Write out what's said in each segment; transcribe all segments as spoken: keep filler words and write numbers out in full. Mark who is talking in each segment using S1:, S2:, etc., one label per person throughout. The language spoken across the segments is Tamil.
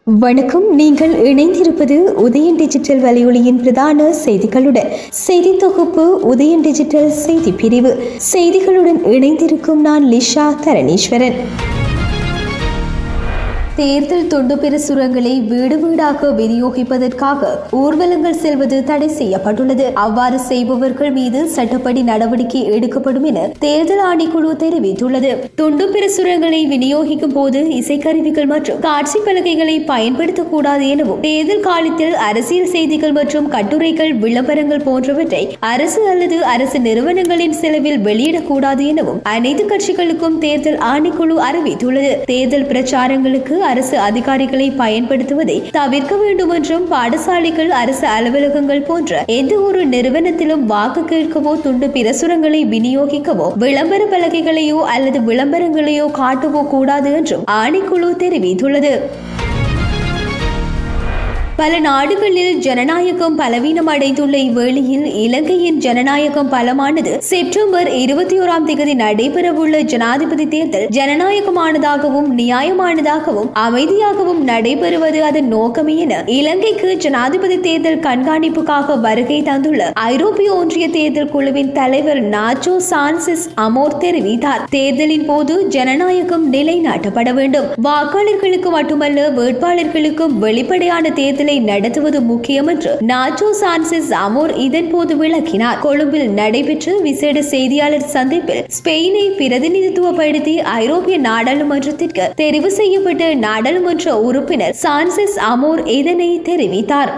S1: வணக்கம். நீங்கள் இணைந்திருப்பது உதயன் டிஜிட்டல் வலையொலியின் பிரதான செய்திகளுடன். செய்தி தொகுப்பு உதயன் டிஜிட்டல் செய்தி பிரிவு. செய்திகளுடன் இணைந்திருக்கும் நான் லிஷா தரணீஸ்வரன். தேர்தல் தொண்டு பிரசுரங்களை வீடு வீடாக விநியோகிப்பதற்காக ஊர்வலங்கள் செல்வது தடை செய்யப்பட்டுள்ளது. அவ்வாறு செய்பவர்கள் மீது சட்டப்படி நடவடிக்கை எடுக்கப்படும் என தேர்தல் ஆணைக்குழு தெரிவித்துள்ளது. தொண்டு பிரசுரங்களை விநியோகிக்கும் போது இசைக்கருவிகள் மற்றும் காட்சி பலகைகளை பயன்படுத்தக்கூடாது எனவும், தேர்தல் காலத்தில் அரசியல் செய்திகள் மற்றும் கட்டுரைகள், விளம்பரங்கள் போன்றவற்றை அரசு அல்லது அரசு நிறுவனங்களின் செலவில் வெளியிடக்கூடாது எனவும் அனைத்து கட்சிகளுக்கும் தேர்தல் ஆணைக்குழு அறிவித்துள்ளது. தேர்தல் பிரச்சாரங்களுக்கு அரசு அதிகாரிகளை பயன்படுத்துவதை தவிர்க்க வேண்டும் என்றும், பாடசாலைகள், அரசு அலுவலகங்கள் போன்ற எந்த ஒரு நிறுவனத்திலும் வாக்கு கேட்கவோ, துண்டு பிரசுரங்களை விநியோகிக்கவோ, விளம்பர பலகைகளையோ அல்லது விளம்பரங்களையோ காட்டவோ கூடாது என்றும் ஆணைக்குழு தெரிவித்துள்ளது. பல நாடுகளில் ஜனநாயகம் பலவீனம் அடைந்துள்ள இவ்வேளையில் இலங்கையின் ஜனநாயகம் பலமானது செப்டம்பர் இருபத்தி ஓராம் தேதி நடைபெறவுள்ள ஜனாதிபதி தேர்தல் ஜனநாயகமானதாகவும் நியாயமானதாகவும் அமைதியாகவும் நடைபெறுவது அதன் நோக்கமே என இலங்கைக்கு ஜனாதிபதி தேர்தல் கண்காணிப்புக்காக வருகை தந்துள்ள ஐரோப்பிய ஒன்றிய தேர்தல் குழுவின் தலைவர் நாச்சோ சான்செஸ் அமோர் தெரிவித்தார். தேர்தலின் போது ஜனநாயகம் நிலைநாட்டப்பட வேண்டும். வாக்காளர்களுக்கு மட்டுமல்ல, வேட்பாளர்களுக்கும் வெளிப்படையான தேர்தல் நடத்துவது முக்கியம் என்று நாச்சோ சான்செஸ் அமோர் இதன் போது விளக்கினார். கொழும்பில் நடைபெற்ற விசேட செய்தியாளர் சந்திப்பில் ஸ்பெயினை பிரதிநிதித்துவப்படுத்தி ஐரோப்பிய நாடாளுமன்றத்திற்கு தெரிவு செய்யப்பட்ட நாடாளுமன்ற உறுப்பினர் சான்செஸ் அமோர் இதனை தெரிவித்தார்.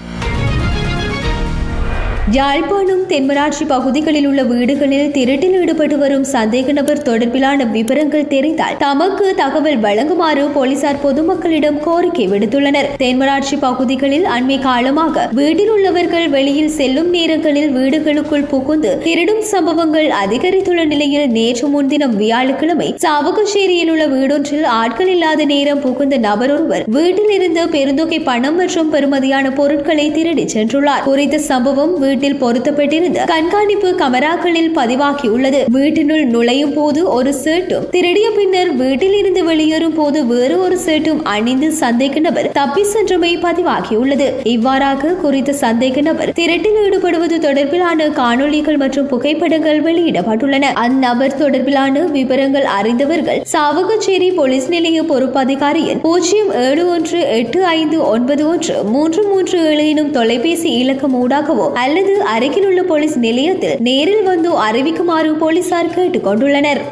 S1: யாழ்ப்பாணம் தென்மராட்சி பகுதிகளில் உள்ள வீடுகளில் திருட்டில் ஈடுபட்டு வரும் சந்தேக நபர் தொடர்பிலான விவரங்கள் தெரிந்தால் தமக்கு தகவல் வழங்குமாறு போலீசார் பொதுமக்களிடம் கோரிக்கை விடுத்துள்ளனர். தென்மராட்சி பகுதிகளில் அண்மை காலமாக வீட்டில் உள்ளவர்கள் வெளியில் செல்லும் நேரங்களில் வீடுகளுக்குள் புகுந்து திருடும் சம்பவங்கள் அதிகரித்துள்ள நிலையில் நேற்று முன்தினம் வியாழக்கிழமை சாவகச்சேரியில் உள்ள வீடொன்றில் ஆட்கள் இல்லாத நேரம் புகுந்த நபர் ஒருவர் வீட்டில் இருந்து பெருந்தொகை பணம் மற்றும் பெறுமதியான பொருட்களை திருடிச் சென்றுள்ளார். குறித்த சம்பவம் வீட்டில் பொருத்தப்பட்டிருந்த கண்காணிப்பு கமராக்களில் பதிவாகியுள்ளது. வீட்டினுள் நுழையும் போது ஒரு சேட்டும், திருடிய பின்னர் வீட்டில் இருந்து வெளியேறும் போது வேறு ஒரு சேட்டும் அணிந்து சந்தேக நபர் தப்பி சென்றமை பதிவாகியுள்ளது. இவ்வாறாக குறித்த சந்தேக நபர் திருட்டில் ஈடுபடுவது தொடர்பிலான காணொலிகள் மற்றும் புகைப்படங்கள் வெளியிடப்பட்டுள்ளன. அந்நபர் தொடர்பிலான விவரங்கள் அறிந்தவர்கள் சாவகச்சேரி போலீஸ் நிலைய பொறுப்பதிகாரியின் பூஜ்ஜியம் ஏழு ஒன்று எட்டு ஐந்து ஒன்பது ஒன்று மூன்று மூன்று ஏழு எனும் தொலைபேசி இலக்கம் ஊடாகவோ அல்லது அருகில் உள்ள போலீஸ் நிலையத்தில் நேரில் வந்து அறிவிக்குமாறு போலீசார் கேட்டுக் கொண்டுள்ளனர்.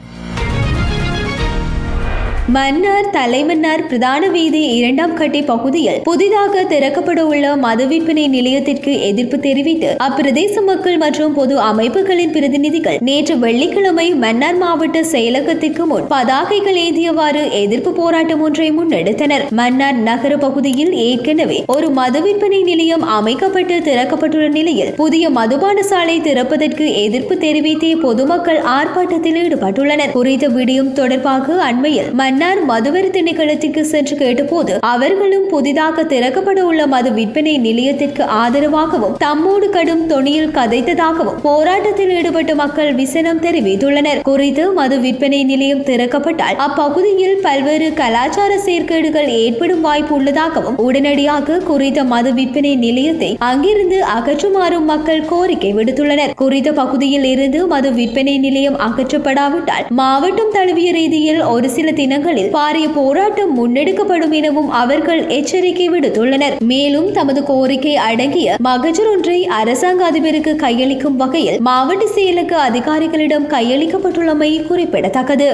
S1: மன்னார் தலைமன்னார் பிரதான வீதி இரண்டாம் கட்டை பகுதியில் புதிதாக திறக்கப்பட உள்ள மது விற்பனை நிலையத்திற்கு எதிர்ப்பு தெரிவித்து அப்பிரதேச மக்கள் மற்றும் பொது அமைப்புகளின் பிரதிநிதிகள் நேற்று வெள்ளிக்கிழமை மன்னார் மாவட்ட செயலகத்திற்கு முன் பதாகைகள் ஏந்தியவாறு எதிர்ப்பு போராட்டம் ஒன்றை முன்னெடுத்தனர். மன்னார் நகர பகுதியில் ஏற்கனவே ஒரு மது விற்பனை நிலையம் அமைக்கப்பட்டு திறக்கப்பட்டுள்ள நிலையில் புதிய மதுபான சாலை திறப்பதற்கு எதிர்ப்பு தெரிவித்தே பொதுமக்கள் ஆர்ப்பாட்டத்தில் ஈடுபட்டுள்ளனர். குறித்த விடயம் தொடர்பாக அண்மையில் மன்னார் மதுவரி திணைக்களத்திற்கு சென்று கேட்டபோது அவர்களும் புதிதாக திறக்கப்பட உள்ள மது விற்பனை நிலையத்திற்கு ஆதரவாகவும் தம்மோடு கடும் தொனியில் கதைத்ததாகவும் போராட்டத்தில் ஈடுபட்ட மக்கள் விசனம் தெரிவித்துள்ளனர். குறித்து மது விற்பனை நிலையம் திறக்கப்பட்டால் அப்பகுதியில் பல்வேறு கலாச்சார சீர்கேடுகள் ஏற்படும் வாய்ப்பு உள்ளதாகவும் உடனடியாக குறித்த மது விற்பனை நிலையத்தை அங்கிருந்து அகற்றுமாறும் மக்கள் கோரிக்கை விடுத்துள்ளனர். குறித்த பகுதியில் இருந்து மது விற்பனை நிலையம் அகற்றப்படாவிட்டால் மாவட்டம் தழுவிய ரீதியில் ஒரு சில தினங்கள் பாரிய போராட்டம் முன்னெடுக்கப்படும் எனவும் அவர்கள் எச்சரிக்கை விடுத்துள்ளனர். மேலும் தமது கோரிக்கை அடங்கிய மகஜர் ஒன்றை அரசாங்க அதிபருக்கு கையளிக்கும் வகையில் மாவட்ட செயலக அதிகாரிகளிடம் கையளிக்கப்பட்டுள்ளமை குறிப்பிடத்தக்கது.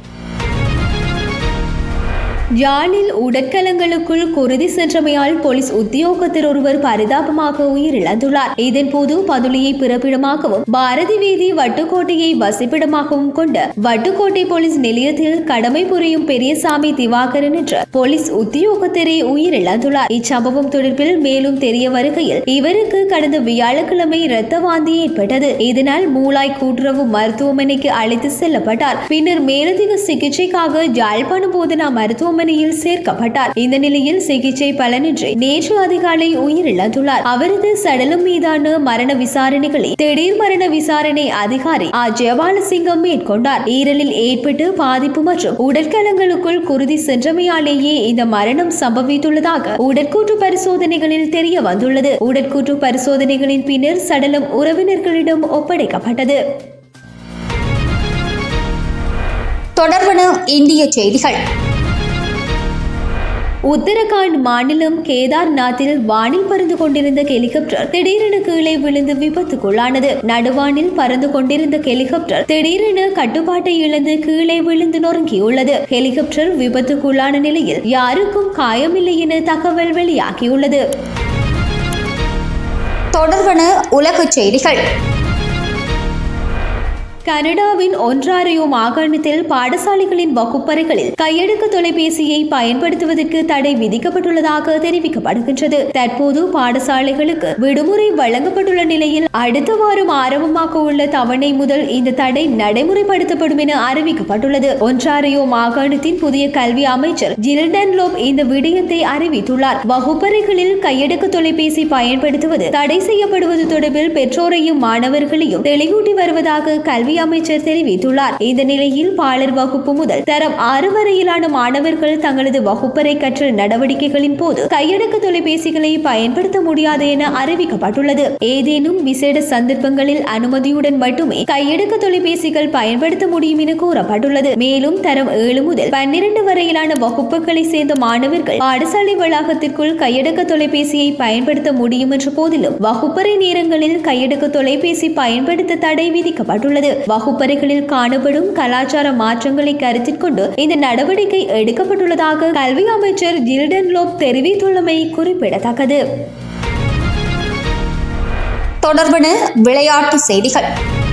S1: யாழில் உடற்கலங்களுக்குள் குருதி சென்றமையால் போலீஸ் உத்தியோகத்தர் ஒருவர் பரிதாபமாக உயிரிழந்துள்ளார். இதன்போது பதுளையை பிறப்பிடமாகவும் பாரதி வீதி வட்டுக்கோட்டையை வசிப்பிடமாகவும் கொண்ட வட்டுக்கோட்டை போலீஸ் நிலையத்தில் கடமை புரியும் பெரியசாமி திவாகரன் என்ற போலீஸ் உத்தியோகத்தரே உயிரிழந்துள்ளார். இச்சம்பவம் தொடர்பில் மேலும் தெரிய வருகையில் இவருக்கு கடந்த வியாழக்கிழமை இரத்த வாந்தி ஏற்பட்டது. இதனால் மூளாய் கூட்டுறவு மருத்துவமனைக்கு அழைத்து செல்லப்பட்டார். பின்னர் மேலதிக சிகிச்சைக்காக யாழ்ப்பாணம் போதனா மருத்துவமனை மருத்துவமனையில் சேர்க்கப்பட்டார். இந்த நிலையில் சிகிச்சை பலனின்றி நேற்று அதிகாலை உயிரிழந்துள்ளார். அவரது சடலம் மீதான மரண விசாரணைகளை திடீர் மரண விசாரணை அதிகாரி ஆ ஜெயபாலசிங்கம் மேற்கொண்டார். ஈரலில் ஏற்பட்டு பாதிப்பு மற்றும் உடற்கலங்களுக்குள் குருதி சென்றமையாலேயே இந்த மரணம் சம்பவித்துள்ளதாக உடற்கூற்று பரிசோதனைகளில் தெரிய வந்துள்ளது. உடற்கூற்று பரிசோதனைகளின் பின்னர் சடலம் உறவினர்களிடம் ஒப்படைக்கப்பட்டது.
S2: தொடர்பான இந்திய செய்திகள்.
S1: உத்தரகாண்ட் மாநிலம் கேதார்நாத்தில் வானில் பறந்து கொண்டிருந்த ஹெலிகாப்டர் திடீரென கீழே விழுந்து விபத்துக்குள்ளானது. நடுவானில் பறந்து கொண்டிருந்த ஹெலிகாப்டர் திடீரென கட்டுப்பாட்டை இழந்து கீழே விழுந்து நொறுங்கியுள்ளது. ஹெலிகாப்டர் விபத்துக்குள்ளான நிலையில் யாருக்கும் காயமில்லை என தகவல் வெளியாகியுள்ளது.
S2: தொடர்பான உலக செய்திகள்.
S1: கனடாவின் ஒன்றாரியோ மாகாணத்தில் பாடசாலைகளின் வகுப்பறைகளில் கையடக்க தொலைபேசியை பயன்படுத்துவதற்கு தடை விதிக்கப்பட்டுள்ளதாக தெரிவிக்கப்படுகின்றது. தற்போது பாடசாலைகளுக்கு விடுமுறை வழங்கப்பட்டுள்ள நிலையில் அடுத்த வாரம் ஆரம்பமாக உள்ள தவணை முதல் இந்த தடை நடைமுறைப்படுத்தப்படும் என அறிவிக்கப்பட்டுள்ளது. ஒன்றாரியோ மாகாணத்தின் புதிய கல்வி அமைச்சர் ஜில் டன்லோப் இந்த விடயத்தை அறிவித்துள்ளார். வகுப்பறைகளில் கையடக்க தொலைபேசி பயன்படுத்துவது தடை செய்யப்படுவது தொடர்பில் பெற்றோரையும் மாணவர்களையும் தெளிவூட்டி வருவதாக கல்வி அமைச்சர் தெரிவித்துள்ளார். இந்த நிலையில் பாலர் வகுப்பு முதல் தரம் ஆறு வரையிலான மாணவர்கள் தங்களது வகுப்பறை கற்றல் நடவடிக்கைகளின் போது கையடக்க தொலைபேசிகளை பயன்படுத்த முடியாது என அறிவிக்கப்பட்டுள்ளது. ஏதேனும் விசேட சந்தர்ப்பங்களில் அனுமதியுடன் மட்டுமே கையடக்க தொலைபேசிகள் பயன்படுத்த முடியும் என கூறப்பட்டுள்ளது. மேலும் தரம் ஏழு முதல் பன்னிரண்டு வரையிலான வகுப்புகளை சேர்ந்த மாணவர்கள் பாடசாலை வளாகத்திற்குள் கையடக்க தொலைபேசியை பயன்படுத்த முடியும் என்ற போதிலும் வகுப்பறை நேரங்களில் கையடக்க தொலைபேசி பயன்படுத்த தடை விதிக்கப்பட்டுள்ளது. வகுப்பறைகளில் காணப்படும் கலாச்சார மாற்றங்களை கருத்தில் கொண்டு இந்த நடவடிக்கை எடுக்கப்பட்டுள்ளதாக கல்வி அமைச்சர் ஜில் டன்லோப் தெரிவித்துள்ளமை குறிப்பிடத்தக்கது.
S2: தொடர்பான விளையாட்டு செய்திகள்.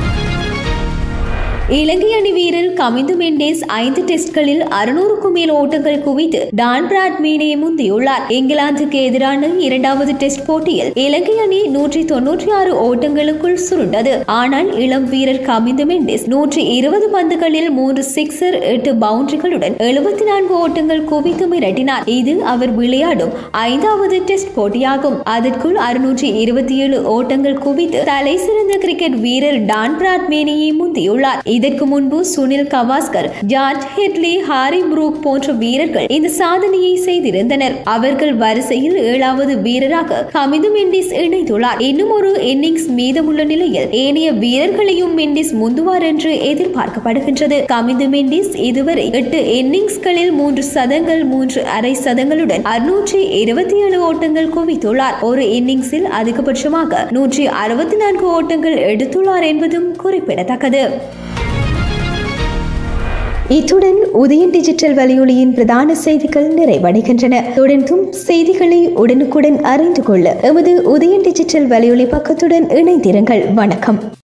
S1: இலங்கை அணி வீரர் கமிந்து மெண்டேஸ் ஐந்து டெஸ்ட்களில் அறுநூறுக்கும் மேல் ஓட்டங்கள் குவித்து டான் பிராட்மேனை முந்தியுள்ளார். இங்கிலாந்துக்கு எதிரான இரண்டாவது டெஸ்ட் போட்டியில் இலங்கை அணி நூற்றி தொன்னூற்றி ஆறு ஓட்டங்களுக்குள் சுருண்டது. ஆனால் இளம் வீரர் கமிந்து மெண்டேஸ் நூற்றி இருபது பந்துகளில் மூன்று சிக்ஸர் எட்டு பவுண்டரிகளுடன் எழுபத்தி நான்கு ஓட்டங்கள் குவித்து மிரட்டினார். இது அவர் விளையாடும் ஐந்தாவது டெஸ்ட் போட்டியாகும். அதற்குள் அறுநூற்றி இருபத்தி ஏழு ஓட்டங்கள் குவித்து தலை சிறந்த கிரிக்கெட் வீரர் டான் பிராட்மேனையை முந்தியுள்ளார். இதற்கு முன்பு Sunil Gavaskar, George Headley, Harry Brook போன்ற வீரர்கள் இந்த சாதனையை செய்திருந்தனர். அவர்கள் வரிசையில் ஏழாவது வீரராக கமிந்து மெண்டிஸ் இணைத்துள்ளார். இன்னும் ஒரு இன்னிங்ஸ் மீதமுள்ள நிலையில் ஏனைய வீரர்களையும் மெண்டிஸ் முந்துவார் என்று எதிர்பார்க்கப்படுகின்றது. கமிந்து மெண்டிஸ் இதுவரை எட்டு இன்னிங்ஸ்களில் மூன்று சதங்கள் மூன்று அரை சதங்களுடன் அறுநூற்றி இருபத்தி ஏழு ஓட்டங்கள் குவித்துள்ளார். ஒரு இன்னிங்ஸில் அதிகபட்சமாக நூற்றி அறுபத்தி நான்கு ஓட்டங்கள் எடுத்துள்ளார் என்பதும் குறிப்பிடத்தக்கது. இத்துடன் உதயன் டிஜிட்டல் வலையொலியின் பிரதான செய்திகள் நிறைவடைகின்றன. தொடர்ந்தும் செய்திகளை உடனுக்குடன் அறிந்து கொள்ள எமது உதயன் டிஜிட்டல் வலையொலி பக்கத்துடன் இணைந்திருங்கள். வணக்கம்.